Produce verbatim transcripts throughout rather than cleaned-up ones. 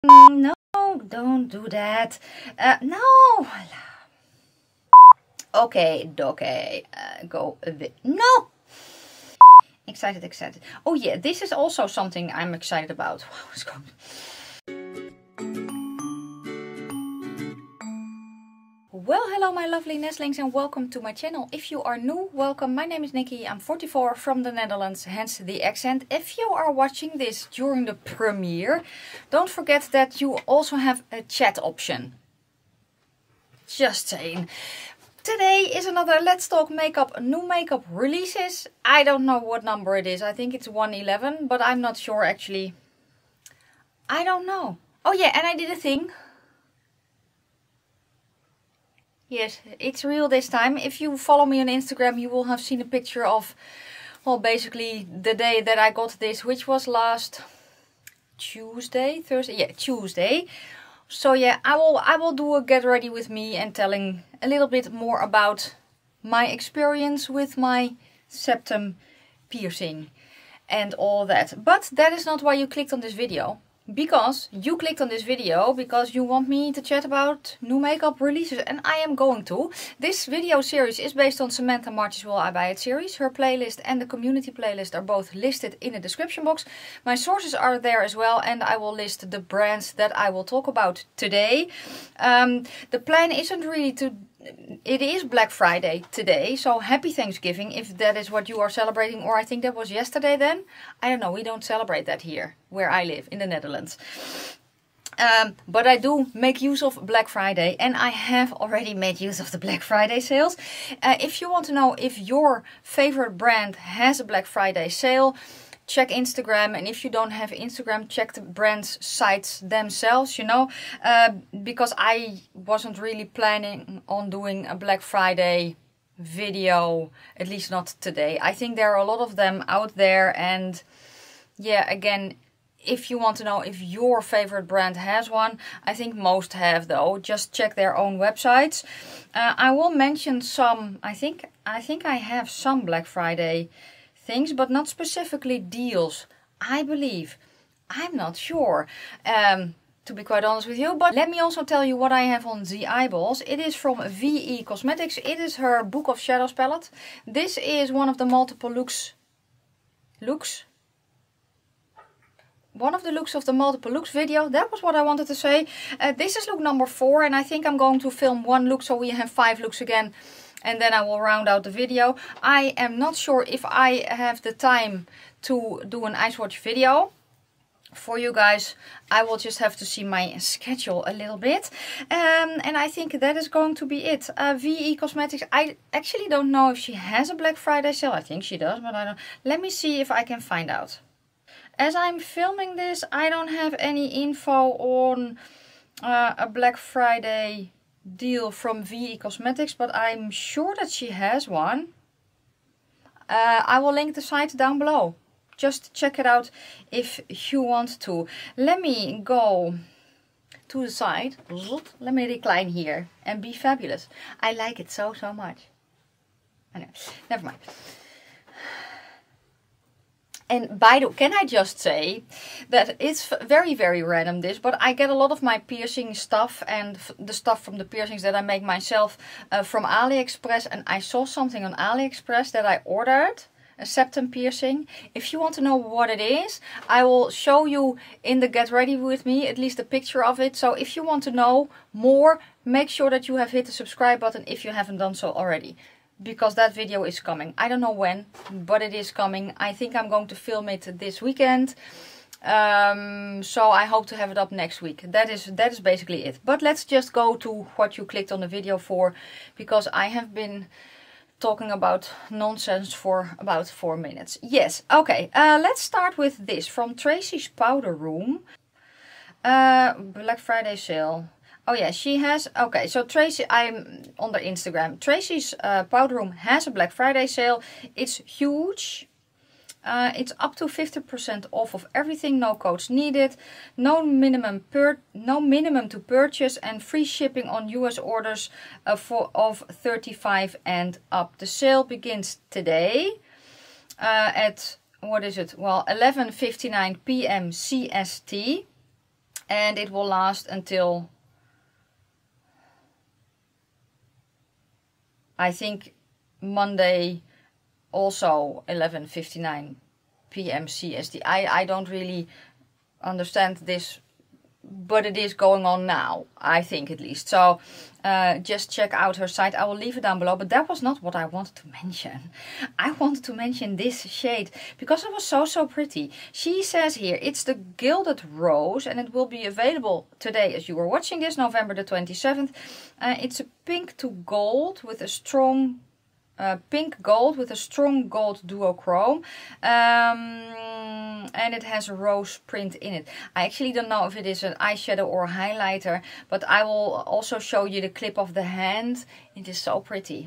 No, don't do that. Uh, no. Okay, okay. Uh, go a bit. No. Excited, excited. Oh yeah, this is also something I'm excited about. Wow, it's going. Well, hello my lovely nestlings and welcome to my channel. If you are new, welcome. My name is Nikki. I'm forty-four from the Netherlands, hence the accent. If you are watching this during the premiere, don't forget that you also have a chat option. Just saying. Today is another Let's Talk Makeup new makeup releases. I don't know what number it is. I think it's one eleven, but I'm not sure actually. I don't know. Oh yeah, and I did a thing. Yes, it's real this time. If you follow me on Instagram, you will have seen a picture of, well, basically the day that I got this, which was last Tuesday, Thursday, yeah, Tuesday. So yeah, I will I will do a get ready with me and telling a little bit more about my experience with my septum piercing and all that. But that is not why you clicked on this video. Because you clicked on this video because you want me to chat about new makeup releases, and I am going to. This video series is based on Samantha March's Will I Buy It series. Her playlist and the community playlist are both listed in the description box. My sources are there as well, and I will list the brands that I will talk about today. Um, the plan isn't really to... It is Black Friday today, so happy Thanksgiving if that is what you are celebrating, or I think that was yesterday then. I don't know, we don't celebrate that here, where I live, in the Netherlands. Um, but I do make use of Black Friday, and I have already made use of the Black Friday sales. Uh, if you want to know if your favorite brand has a Black Friday sale, check Instagram, and if you don't have Instagram, check the brand's sites themselves, you know, uh, because I wasn't really planning on doing a Black Friday video, at least not today. I think there are a lot of them out there, and yeah, again, if you want to know if your favorite brand has one, I think most have though. Just check their own websites. Uh, I will mention some, I think, I think I have some Black Friday things, but not specifically deals, I believe. I'm not sure, um, to be quite honest with you. But let me also tell you what I have on the eyeballs. It is from V E Cosmetics. It is her Book of Shadows palette. This is one of the multiple looks. Looks? One of the looks of the multiple looks video. That was what I wanted to say. Uh, this is look number four, and I think I'm going to film one look, so we have five looks again. And then I will round out the video. I am not sure if I have the time to do an eye swatch video for you guys. I will just have to see my schedule a little bit. Um, and I think that is going to be it. Uh, V E Cosmetics. I actually don't know if she has a Black Friday sale. I think she does, but I don't. Let me see if I can find out. As I'm filming this, I don't have any info on uh, a Black Friday deal from V E Cosmetics, but I'm sure that she has one. Uh, I will link the site down below. Just check it out if you want to. Let me go to the side. Let me recline here and be fabulous. I like it so, so much. I know. Never mind. And by the way, can I just say that it's very, very random this, but I get a lot of my piercing stuff and the stuff from the piercings that I make myself uh, from AliExpress. And I saw something on AliExpress that I ordered, a septum piercing. If you want to know what it is, I will show you in the Get Ready With Me, at least a picture of it. So if you want to know more, make sure that you have hit the subscribe button if you haven't done so already. Because that video is coming. I don't know when, but it is coming. I think I'm going to film it this weekend. Um, so I hope to have it up next week. That is that is basically it. But let's just go to what you clicked on the video for. Because I have been talking about nonsense for about four minutes. Yes, okay. Uh, let's start with this. From Tracy's Powder Room. Uh, Black Friday sale. Oh yeah, she has, okay, so Tracy, I'm on their Instagram. Tracy's uh, Powder Room has a Black Friday sale. It's huge. Uh, it's up to fifty percent off of everything, no codes needed, no minimum per no minimum to purchase, and free shipping on U S orders uh, for of thirty-five and up. The sale begins today uh, at, what is it, well, eleven fifty-nine p m C S T. And it will last until, I think, Monday, also eleven fifty-nine p m C S T. I, I don't really understand this, but it is going on now, I think at least. So uh, just check out her site. I will leave it down below, but that was not what I wanted to mention. I wanted to mention this shade because it was so, so pretty. She says here, it's the Gilded Rose, and it will be available today as you are watching this, November the twenty-seventh. Uh, it's a pink to gold with a strong Uh, pink gold with a strong gold duochrome, um, and it has a rose print in it. I actually don't know if it is an eyeshadow or a highlighter, but I will also show you the clip of the hand. It is so pretty,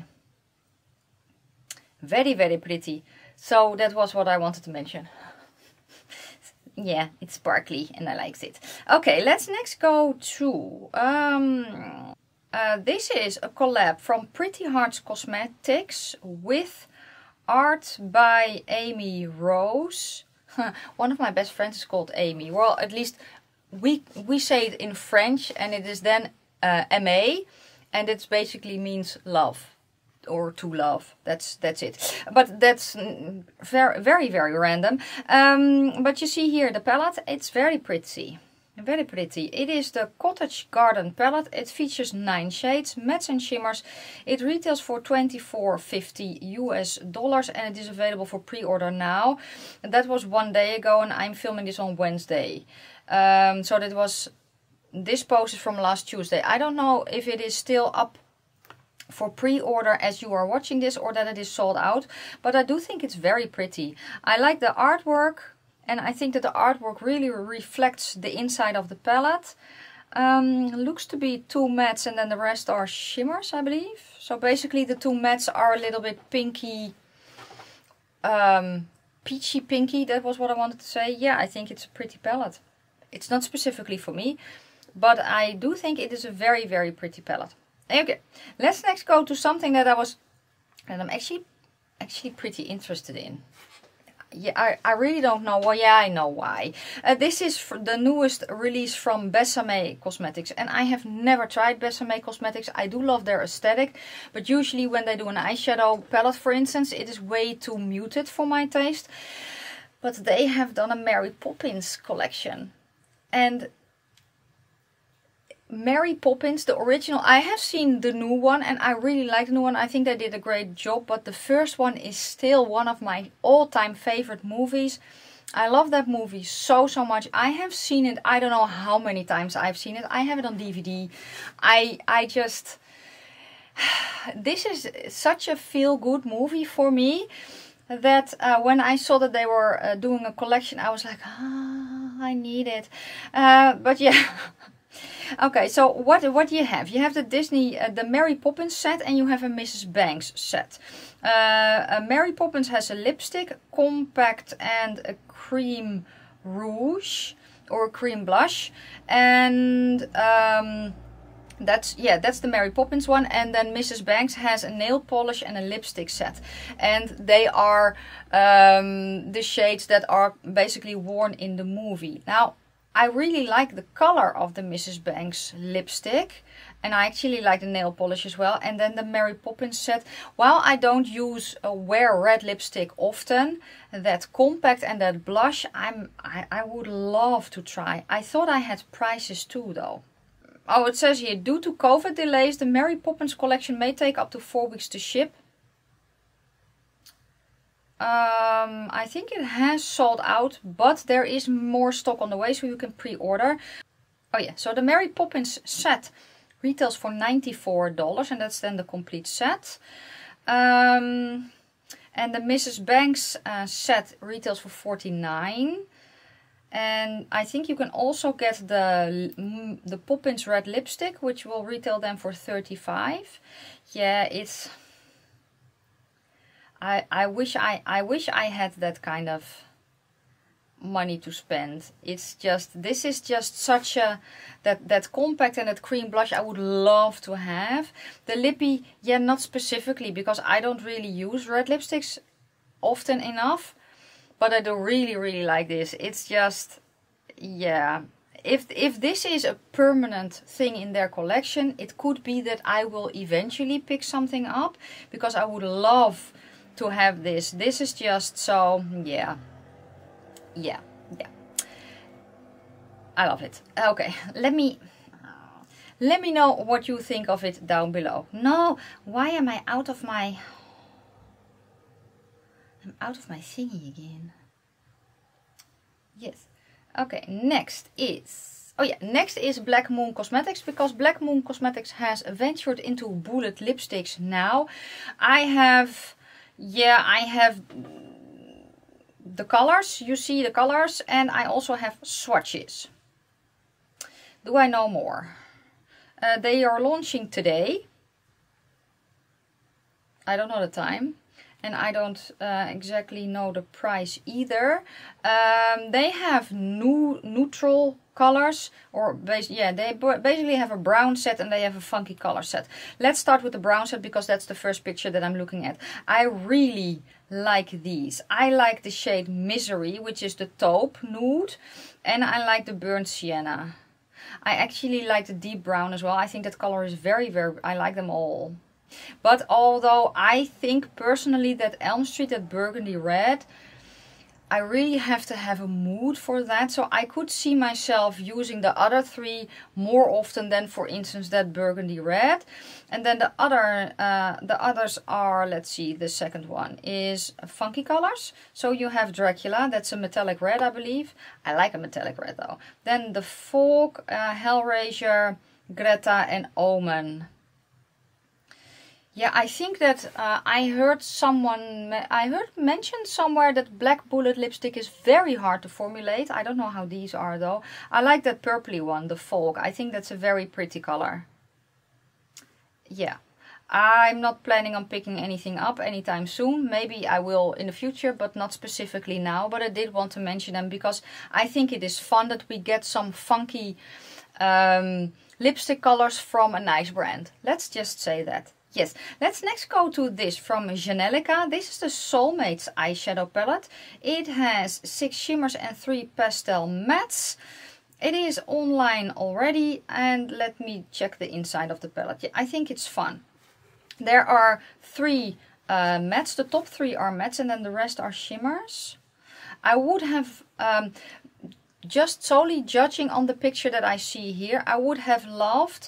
very very pretty. So that was what I wanted to mention. Yeah, it's sparkly and I like it. Okay, let's next go to um Uh, this is a collab from Pretty Hearts Cosmetics with art by Amy Rose. One of my best friends is called Amy. Well, at least we we say it in French, and it is then uh, M A, and it basically means love or to love. That's that's it. But that's very very very random. Um, but you see here the palette. It's very pretty. Very pretty. It is the Cottage Garden palette. It features nine shades, mattes and shimmers. It retails for twenty-four fifty U S dollars, and it is available for pre-order now. And that was one day ago, and I'm filming this on Wednesday. Um, so that was, this post is from last Tuesday. I don't know if it is still up for pre-order as you are watching this, or that it is sold out, but I do think it's very pretty. I like the artwork. And I think that the artwork really reflects the inside of the palette. Um, looks to be two mattes and then the rest are shimmers, I believe. So basically the two mattes are a little bit pinky, um, peachy pinky. That was what I wanted to say. Yeah, I think it's a pretty palette. It's not specifically for me, but I do think it is a very, very pretty palette. Okay, let's next go to something that I was, and I'm actually, actually pretty interested in. Yeah, I, I really don't know why. Yeah, I know why. Uh, this is the newest release from Besame Cosmetics. And I have never tried Besame Cosmetics. I do love their aesthetic. But usually when they do an eyeshadow palette, for instance, it is way too muted for my taste. But they have done a Mary Poppins collection. And Mary Poppins, the original, I have seen the new one and I really like the new one. I think they did a great job, but the first one is still one of my all-time favorite movies. I love that movie so, so much. I have seen it, I don't know how many times I've seen it. I have it on D V D. I, I just, this is such a feel-good movie for me that uh, when I saw that they were uh, doing a collection, I was like, ah, I need it. Uh, but yeah. Okay, so what what do you have? You have the Disney, uh, the Mary Poppins set, and you have a Missus Banks set. Uh, uh, Mary Poppins has a lipstick, compact, and a cream rouge or cream blush, and um, that's yeah, that's the Mary Poppins one. And then Missus Banks has a nail polish and a lipstick set, and they are um, the shades that are basically worn in the movie. Now, I really like the color of the Missus Banks lipstick, and I actually like the nail polish as well. And then the Mary Poppins set. While I don't use uh, wear red lipstick often, that compact and that blush, I'm I, I would love to try. I thought I had prices too though. Oh, it says here, due to COVID delays, the Mary Poppins collection may take up to four weeks to ship. Um, I think it has sold out, but there is more stock on the way, so you can pre-order. Oh yeah, so the Mary Poppins set retails for ninety-four dollars, and that's then the complete set. Um, and the Missus Banks uh, set retails for forty-nine dollars. And I think you can also get the the Poppins red lipstick, which will retail then for thirty-five dollars. Yeah, it's... I, I wish I I wish I had that kind of money to spend. It's just, this is just such a, that that compact and that cream blush I would love to have. The lippy, yeah, not specifically, because I don't really use red lipsticks often enough, but I do really really like this. It's just, yeah, if if this is a permanent thing in their collection, it could be that I will eventually pick something up, because I would love to have this. This is just so, yeah, yeah, yeah. I love it. Okay, let me let me know what you think of it down below. No, why am I out of my I'm out of my thingy again. Yes. Okay, next is, oh yeah, next is Black Moon Cosmetics, because Black Moon Cosmetics has ventured into bullet lipsticks now. I have, yeah, I have the colors, you see the colors, and I also have swatches. Do I know more? Uh, they are launching today. I don't know the time. And I don't uh, exactly know the price either. Um, they have new neutral colors, or bas yeah, they basically have a brown set and they have a funky color set. Let's start with the brown set, because that's the first picture that I'm looking at. I really like these. I like the shade Misery, which is the taupe nude, and I like the burnt sienna. I actually like the deep brown as well. I think that color is very, very, I like them all. But although I think personally that Elm Street, that burgundy red, I really have to have a mood for that. So I could see myself using the other three more often than, for instance, that burgundy red. And then the other, uh, the others are, let's see, the second one is funky colors. So you have Dracula, that's a metallic red, I believe. I like a metallic red though. Then the Fog, uh, Hellraiser, Greta, and Omen. Yeah, I think that uh, I heard someone, I heard mentioned somewhere that black bullet lipstick is very hard to formulate. I don't know how these are though. I like that purpley one, the Fog. I think that's a very pretty color. Yeah, I'm not planning on picking anything up anytime soon. Maybe I will in the future, but not specifically now. But I did want to mention them because I think it is fun that we get some funky um, lipstick colors from a nice brand. Let's just say that. Yes, let's next go to this from Janelica. This is the Soulmates eyeshadow palette. It has six shimmers and three pastel mattes. It is online already, and let me check the inside of the palette. Yeah, I think it's fun. There are three uh, mattes. The top three are mattes and then the rest are shimmers. I would have, um, just solely judging on the picture that I see here, I would have loved,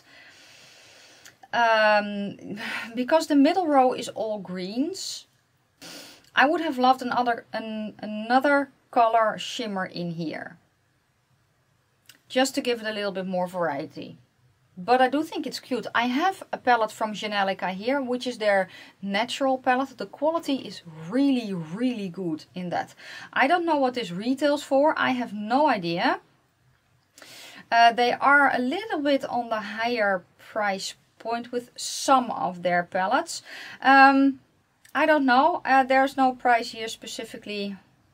Um, because the middle row is all greens, I would have loved another an, another color shimmer in here, just to give it a little bit more variety. But I do think it's cute. I have a palette from Janelica here, which is their natural palette. The quality is really, really good in that. I don't know what this retails for. I have no idea. Uh, they are a little bit on the higher price point with some of their palettes. Um, I don't know. Uh, there's no price here specifically.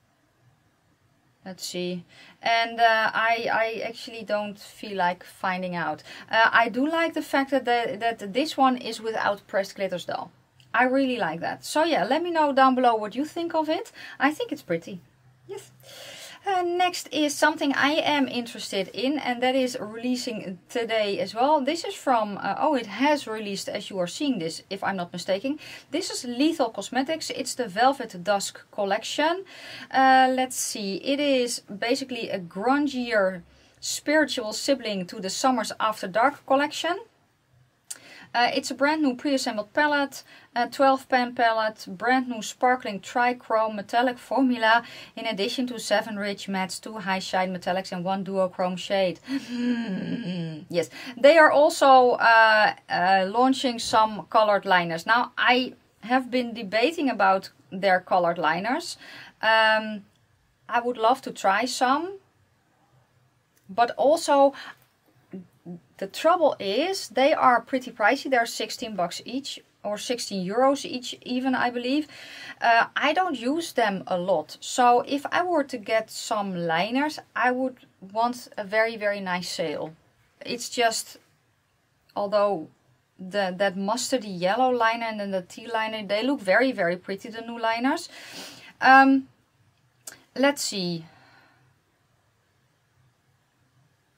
Let's see. And uh, I, I actually don't feel like finding out. Uh, I do like the fact that, the, that this one is without pressed glitters though. I really like that. So yeah, let me know down below what you think of it. I think it's pretty. Yes. Uh, next is something I am interested in, and that is releasing today as well. This is from, uh, oh, it has released as you are seeing this, if I'm not mistaken. This is Lethal Cosmetics. It's the Velvet Dusk collection. Uh, let's see, it is basically a grungier spiritual sibling to the Summers After Dark collection. Uh, it's a brand new pre-assembled palette, a twelve pan palette, brand new sparkling trichrome metallic formula, in addition to seven rich mattes, two high shine metallics and one duochrome shade. Yes, they are also uh, uh, launching some colored liners. Now, I have been debating about their colored liners. Um, I would love to try some, but also the trouble is they are pretty pricey. They're sixteen bucks each, or sixteen euros each even, I believe. Uh, I don't use them a lot. So if I were to get some liners, I would want a very, very nice sale. It's just, although the that mustardy yellow liner and then the tea liner, they look very, very pretty, the new liners. Um, let's see.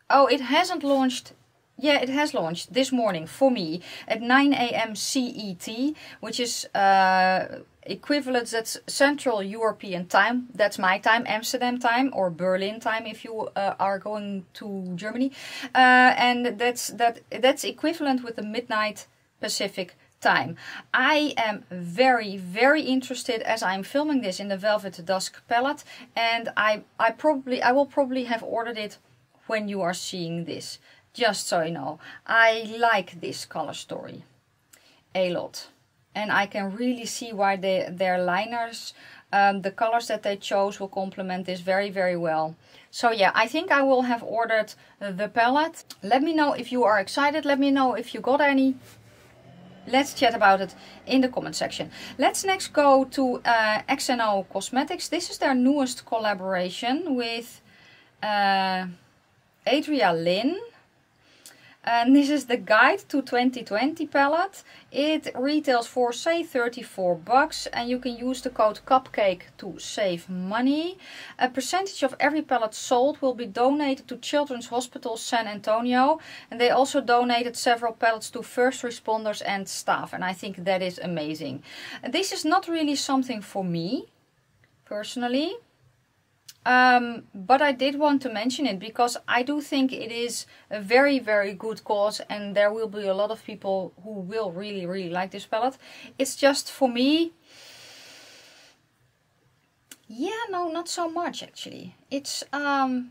Oh, it hasn't launched. Yeah, it has launched this morning for me at nine A M C E T, which is uh, equivalent, that's Central European time. That's my time, Amsterdam time, or Berlin time if you uh, are going to Germany. Uh, and that's that that's equivalent with the midnight Pacific time. I am very, very interested as I'm filming this in the Velvet Dusk palette, and I I probably I will probably have ordered it when you are seeing this. Just so you know, I like this color story a lot. And I can really see why they, their liners, um, the colors that they chose will complement this very, very well. So yeah, I think I will have ordered the palette. Let me know if you are excited. Let me know if you got any. Let's chat about it in the comment section. Let's next go to uh, X N O Cosmetics. This is their newest collaboration with uh, Adria Lynn. And this is the Guide to twenty twenty palette. It retails for, say, thirty-four bucks, and you can use the code CUPCAKE to save money. A percentage of every palette sold will be donated to Children's Hospital San Antonio, and they also donated several palettes to first responders and staff, and I think that is amazing. This is not really something for me, personally. Um, but I did want to mention it because I do think it is a very, very good cause, and there will be a lot of people who will really, really like this palette. It's just for me, yeah, no, not so much actually. It's um,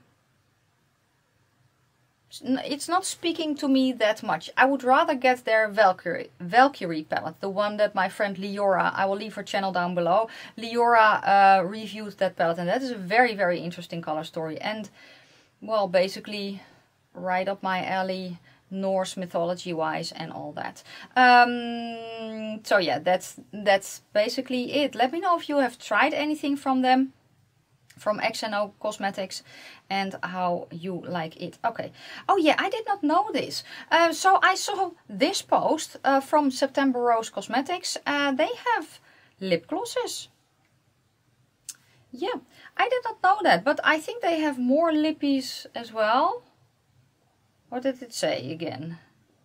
it's not speaking to me that much. I would rather get their Valkyrie, Valkyrie palette, the one that my friend Leora, I will leave her channel down below. Leora uh, reviewed that palette, and that is a very, very interesting color story. And, well, basically right up my alley, Norse mythology wise and all that. Um, so yeah, that's, that's basically it. Let me know if you have tried anything from them, from X N O Cosmetics, and how you like it. Okay. Oh yeah, I did not know this. Uh, so I saw this post uh, from September Rose Cosmetics. Uh, they have lip glosses. Yeah, I did not know that, but I think they have more lippies as well. What did it say again?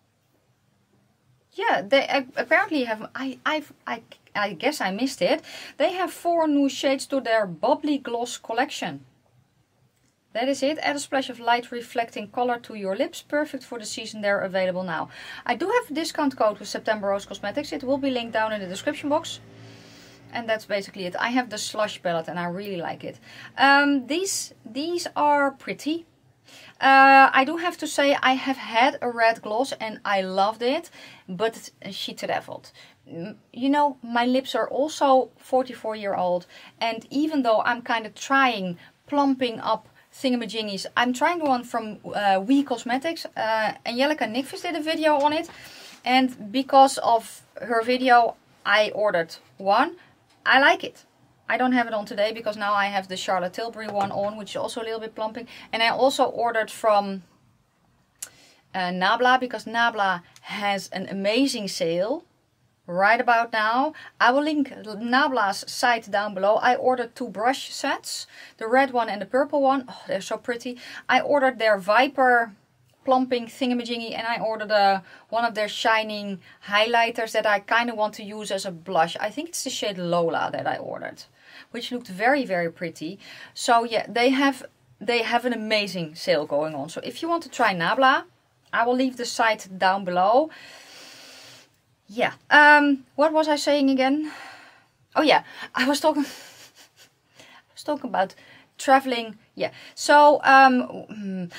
Yeah, they uh, apparently have, I, I've, I, I guess I missed it. They have four new shades to their Bubbly Gloss collection. That is it. Add a splash of light reflecting color to your lips. Perfect for the season. They're available now. I do have a discount code with September Rose Cosmetics. It will be linked down in the description box. And that's basically it. I have the Slush palette and I really like it. Um, these, these are pretty. Uh, I do have to say I have had a red gloss and I loved it, but she traveled. You know, my lips are also forty-four year old, and even though I'm kind of trying plumping up thingamajiggies, I'm trying the one from uh, We Cosmetics. Uh, Angelica Nickfish did a video on it, and because of her video I ordered one. I like it. I don't have it on today because now I have the Charlotte Tilbury one on, which is also a little bit plumping. And I also ordered from uh, Nabla, because Nabla has an amazing sale right about now. I will link Nabla's site down below. I ordered two brush sets, the red one and the purple one. Oh, they're so pretty. I ordered their Viper plumping thingamajiggy, and I ordered a, one of their shining highlighters that I kind of want to use as a blush. I think it's the shade Lola that I ordered, which looked very, very pretty. So yeah, they have they have an amazing sale going on. So if you want to try Nabla, I will leave the site down below. Yeah. Um, what was I saying again? Oh yeah, I was talking. I was talking about traveling. Yeah. So um.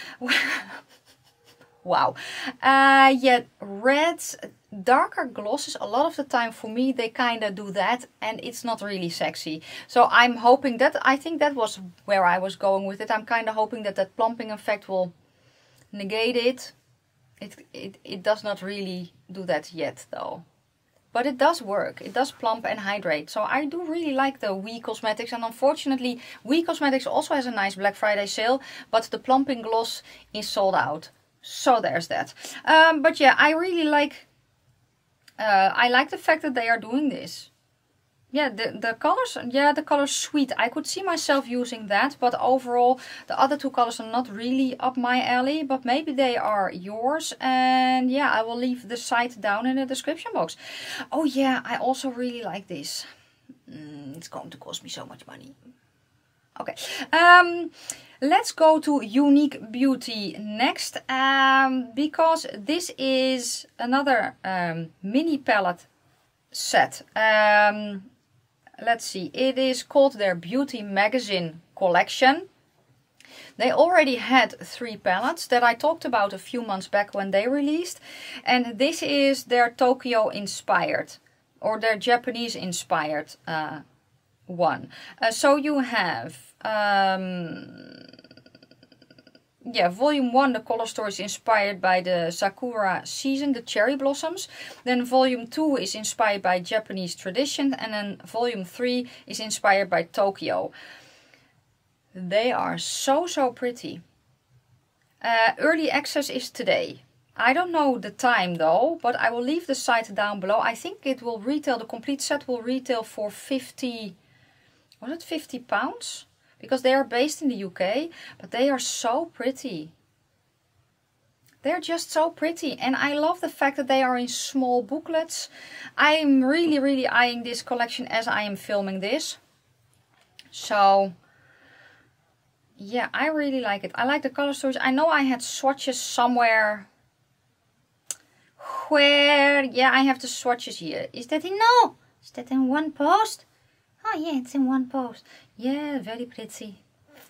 Wow. Uh, yeah, reds, darker glosses, a lot of the time for me, they kind of do that and it's not really sexy. So I'm hoping that, I think that was where I was going with it. I'm kind of hoping that that plumping effect will negate it. It, it. it does not really do that yet though. But it does work. It does plump and hydrate. So I do really like the We Cosmetics. And unfortunately, We Cosmetics also has a nice Black Friday sale, but the plumping gloss is sold out. So there's that. Um, but yeah, I really like, uh, I like the fact that they are doing this. yeah, the, the colors, yeah, the color Sweet. I could see myself using that, but overall, the other two colors are not really up my alley, but maybe they are yours. And yeah, I will leave the site down in the description box. Oh yeah, I also really like this. Mm, it's going to cost me so much money. Okay, um, let's go to Unique Beauty next, um, because this is another um, mini palette set. Um, let's see, it is called their Beauty Magazine collection. They already had three palettes that I talked about a few months back when they released, and this is their Tokyo inspired or their Japanese inspired uh, one. Uh, so you have um, yeah, volume one, the color story is inspired by the Sakura season, the cherry blossoms. Then volume two is inspired by Japanese tradition, and then volume three is inspired by Tokyo. They are so, so pretty. Uh, early access is today. I don't know the time though, but I will leave the site down below. I think it will retail, the complete set will retail for fifty, was it fifty pounds? Because they are based in the U K, but they are so pretty. They're just so pretty, and I love the fact that they are in small booklets. I'm really, really eyeing this collection as I am filming this. So, yeah, I really like it. I like the color stories. I know I had swatches somewhere. Where? Yeah, I have the swatches here. Is that in? No! Is that in one post? Oh yeah, it's in one post. Yeah, very pretty.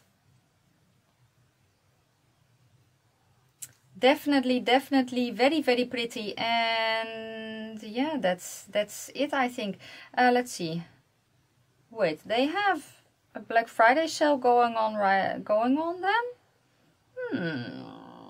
Definitely, definitely very, very pretty. And yeah, that's that's it, I think. Uh, let's see. Wait, they have a Black Friday sale going on right going on then? Hmm.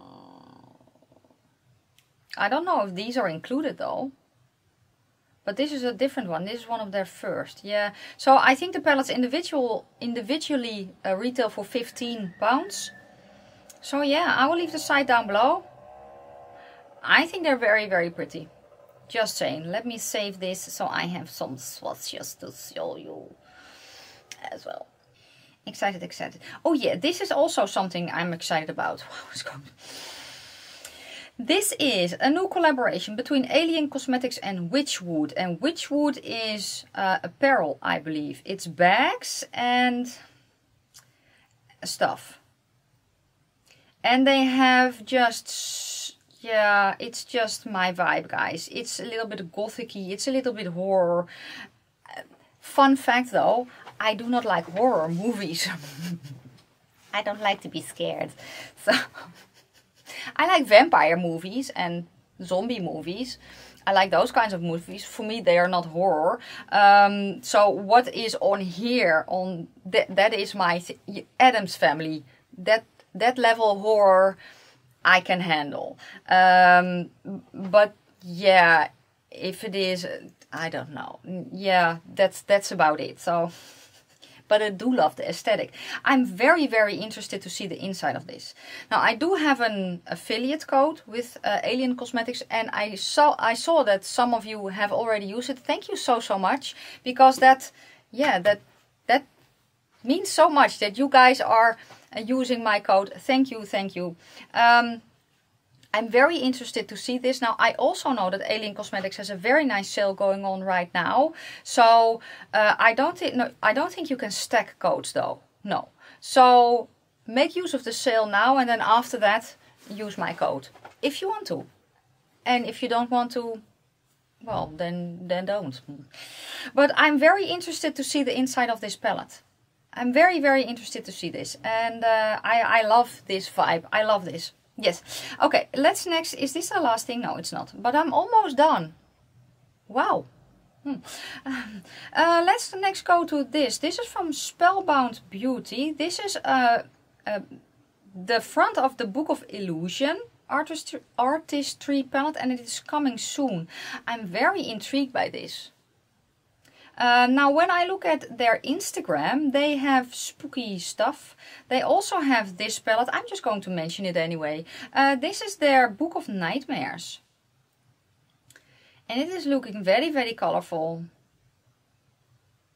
I don't know if these are included though. But this is a different one. This is one of their first. Yeah. So I think the palettes individual individually uh, retail for fifteen pounds. So yeah, I will leave the site down below. I think they're very, very pretty. Just saying. Let me save this so I have some swatches to show you as well. Excited, excited. Oh yeah, this is also something I'm excited about. What's going on? This is a new collaboration between Alien Cosmetics and Witchwood. And Witchwood is uh, apparel, I believe. It's bags and stuff. And they have just, yeah, it's just my vibe, guys. It's a little bit gothic-y, it's a little bit horror. Fun fact though, I do not like horror movies. I don't like to be scared. So I like vampire movies and zombie movies. I like those kinds of movies. For me, they are not horror. Um, so what is on here, on th that is my th Addams Family. That that level of horror I can handle. Um, but yeah, if it is, I don't know. Yeah, that's that's about it. So. But I do love the aesthetic. I'm very, very interested to see the inside of this. Now, I do have an affiliate code with uh, Alien Cosmetics, and I saw I saw that some of you have already used it. Thank you so, so much, because that, yeah, that that means so much that you guys are uh, using my code. Thank you, thank you. Um, I'm very interested to see this. Now, I also know that Alien Cosmetics has a very nice sale going on right now. So, uh, I don't think no, I don't think you can stack codes though. No. So, make use of the sale now, and then after that, use my code if you want to. And if you don't want to, well, then then don't. But I'm very interested to see the inside of this palette. I'm very, very interested to see this. And uh, I, I love this vibe. I love this. Yes. Okay, let's next. Is this the last thing? No, it's not. But I'm almost done. Wow. Hmm. Um, uh, let's next go to this. This is from Spellbound Beauty. This is uh, uh, the front of the Book of Illusion artistry, artistry palette, and it is coming soon. I'm very intrigued by this. Uh, now, when I look at their Instagram, they have spooky stuff. They also have this palette. I'm just going to mention it anyway. Uh, this is their Book of Nightmares. And it is looking very, very colorful.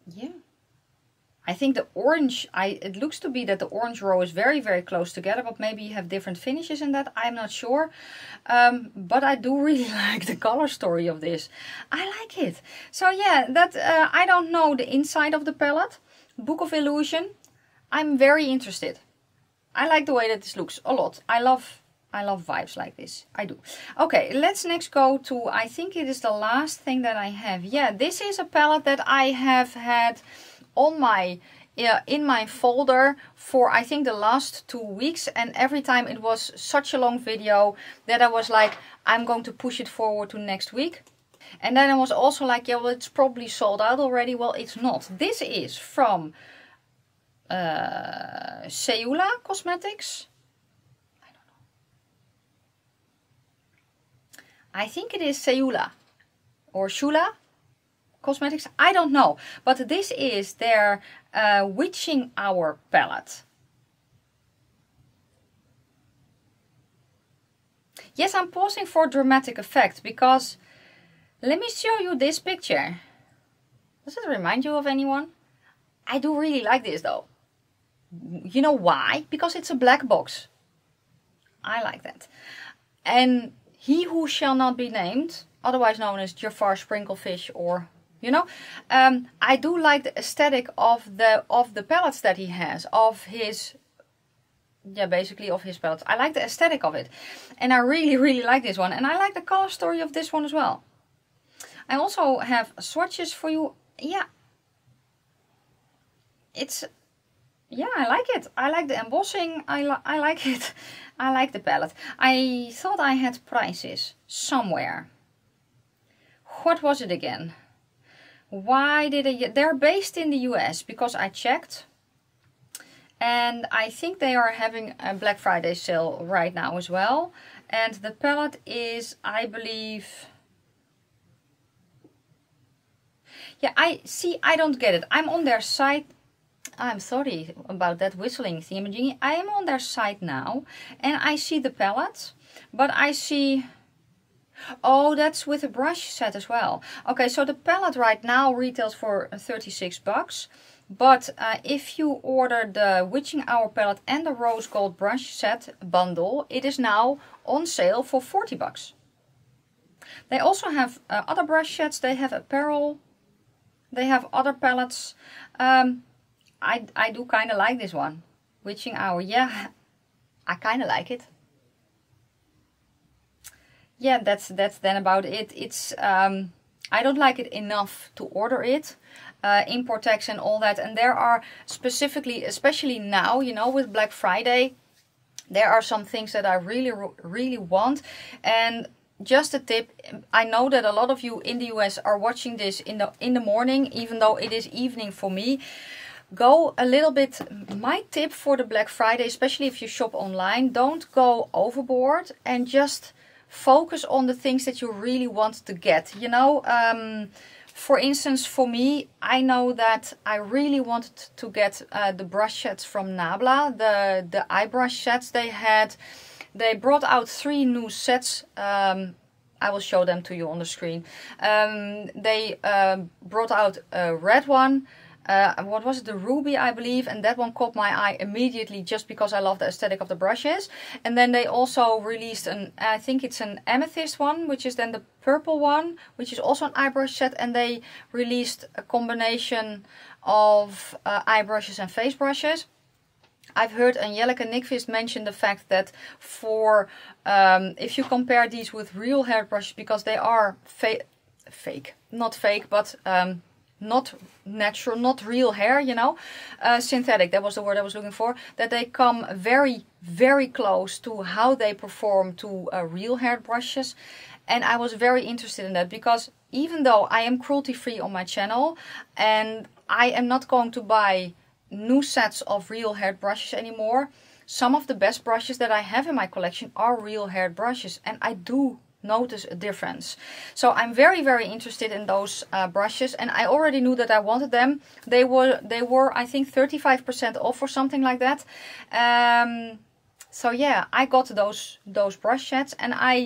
yeah. I think the orange, I it looks to be that the orange row is very, very close together, but maybe you have different finishes in that. I'm not sure. Um, but I do really like the color story of this. I like it. So yeah, that uh, I don't know the inside of the palette. Book of Illusion. I'm very interested. I like the way that this looks a lot. I love I love vibes like this. I do. Okay, let's next go to, I think it is the last thing that I have. Yeah, this is a palette that I have had on my uh, in my folder for I think the last two weeks, and every time it was such a long video that I was like, I'm going to push it forward to next week. And then I was also like, yeah, well, it's probably sold out already. Well, it's not. This is from uh, Seula Cosmetics. I don't know. I think it is Seula or Shula Cosmetics, I don't know, but this is their uh, Witching Hour palette. Yes, I'm pausing for dramatic effect because let me show you this picture. Does it remind you of anyone? I do really like this though. You know why? Because it's a black box. I like that. And He Who Shall Not Be Named, otherwise known as Jafar Sprinklefish, or you know, um, I do like the aesthetic of the of the palettes that he has, of his, yeah, basically of his palettes. I like the aesthetic of it, and I really, really like this one, and I like the color story of this one as well. I also have swatches for you. Yeah, it's, yeah, I like it. I like the embossing. I li I like it. I like the palette. I thought I had prices somewhere. What was it again? Why did I, they're based in the U S because I checked, and I think they are having a Black Friday sale right now as well. And the palette is, I believe, yeah, I see, I don't get it. I'm on their site. I'm sorry about that whistling thingamajiggy. I am on their site now and I see the palette, but I see, oh, that's with a brush set as well. Okay, so the palette right now retails for thirty-six bucks. But uh, if you order the Witching Hour palette and the Rose Gold brush set bundle, it is now on sale for forty bucks. They also have uh, other brush sets. They have apparel. They have other palettes. Um, I, I do kind of like this one. Witching Hour. Yeah, I kind of like it. Yeah, that's that's then about it. It's um, I don't like it enough to order it. Uh, import tax and all that. And there are specifically, especially now, you know, with Black Friday, there are some things that I really, really want. And just a tip, I know that a lot of you in the U S are watching this in the in the morning, even though it is evening for me. Go a little bit, my tip for the Black Friday, especially if you shop online, don't go overboard and just focus on the things that you really want to get. You know, um, for instance, for me, I know that I really wanted to get uh, the brush sets from Nabla, the, the eye brush sets they had. They brought out three new sets. Um, I will show them to you on the screen. Um, they uh, brought out a red one. Uh, what was it, the ruby, I believe, and that one caught my eye immediately just because I love the aesthetic of the brushes. And then they also released an, I think it's an amethyst one, which is then the purple one, which is also an eye brush set. And they released a combination of uh, eye brushes and face brushes. I've heard Angelica Nyqvist mention the fact that for um, if you compare these with real hair brushes, because they are fa fake, not fake, but um, not natural, not real hair, you know, uh, synthetic, that was the word I was looking for, that they come very, very close to how they perform to uh, real hair brushes. And I was very interested in that because even though I am cruelty free on my channel and I am not going to buy new sets of real hair brushes anymore, some of the best brushes that I have in my collection are real hair brushes, and I do notice a difference. So I'm very, very interested in those uh, brushes, and I already knew that I wanted them. They were, they were I think thirty-five percent off or something like that. Um, so yeah, I got those those brush sets, and I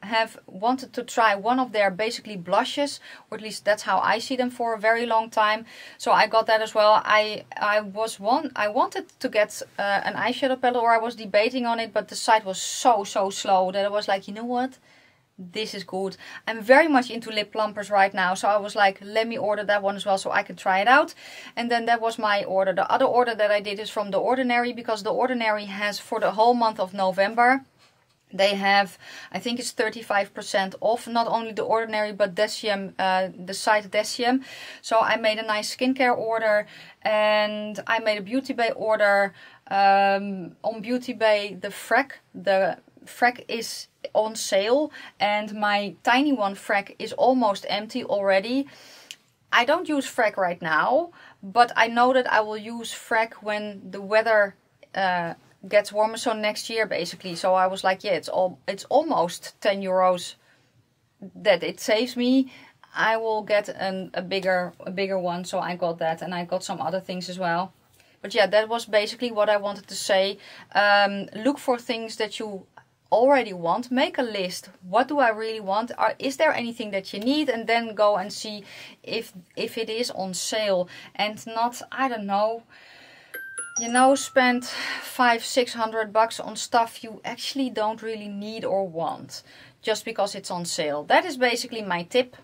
have wanted to try one of their basically blushes, or at least that's how I see them, for a very long time. So I got that as well. I I was one I wanted to get uh, an eyeshadow palette, or I was debating on it, but the site was so so slow that I was like, you know what? This is good. I'm very much into lip plumpers right now, so I was like, let me order that one as well so I can try it out. And then that was my order. The other order that I did is from The Ordinary, because The Ordinary has, for the whole month of November, they have, I think it's thirty-five percent off, not only The Ordinary but Deciem, uh, the site Deciem. So I made a nice skincare order, and I made a Beauty Bay order. Um, on Beauty Bay, the Freck, the Freck is on sale, and my tiny one Freck is almost empty already. I don't use Freck right now, but I know that I will use Freck when the weather uh, gets warmer, so next year basically. So I was like, yeah, it's all it's almost ten euros that it saves me. I will get an, a bigger a bigger one, so I got that, and I got some other things as well. But yeah, that was basically what I wanted to say. Um, look for things that you already want. Make a list. What do I really want? Are, is there anything that you need? And then go and see if if it is on sale, and not, I don't know, you know, spend five, six hundred bucks on stuff you actually don't really need or want just because it's on sale. That is basically my tip.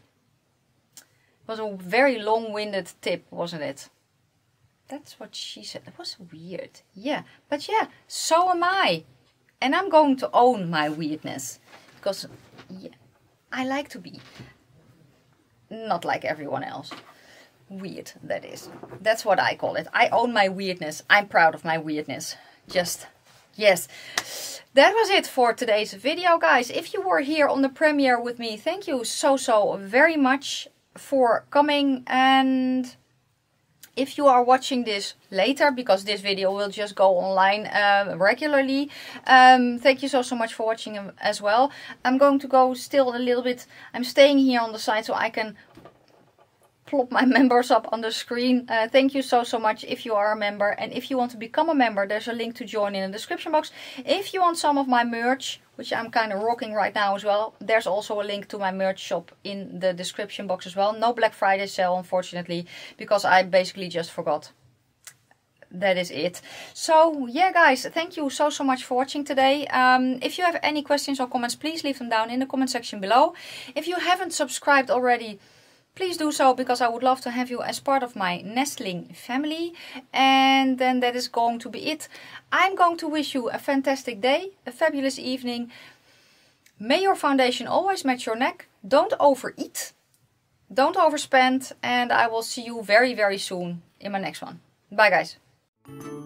It was a very long-winded tip, wasn't it? That's what she said. It was weird. Yeah, but yeah, so am I. And I'm going to own my weirdness, because yeah, I like to be not like everyone else. Weird, that is. That's what I call it. I own my weirdness. I'm proud of my weirdness. Just, yes. That was it for today's video, guys. If you were here on the premiere with me, thank you so, so very much for coming. And if you are watching this later, because this video will just go online uh, regularly, um, thank you so, so much for watching as well. I'm going to go still a little bit. I'm staying here on the side so I can plop my members up on the screen. Uh, thank you so, so much if you are a member. And if you want to become a member, there's a link to join in the description box. If you want some of my merch, which I'm kind of rocking right now as well, there's also a link to my merch shop in the description box as well. No Black Friday sale, unfortunately, because I basically just forgot. That is it. So yeah, guys, thank you so, so much for watching today. Um, if you have any questions or comments, please leave them down in the comment section below. If you haven't subscribed already, please do so, because I would love to have you as part of my nestling family. And then that is going to be it. I'm going to wish you a fantastic day, a fabulous evening. May your foundation always match your neck. Don't overeat. Don't overspend. And I will see you very, very soon in my next one. Bye, guys.